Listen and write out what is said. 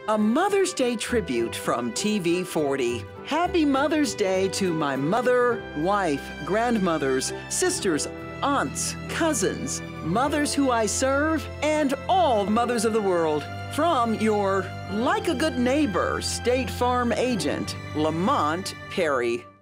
A Mother's Day tribute from TV40. Happy Mother's Day to my mother, wife, grandmothers, sisters, aunts, cousins, mothers who I serve, and all mothers of the world. From your like a good neighbor State Farm agent, Lamont Perry.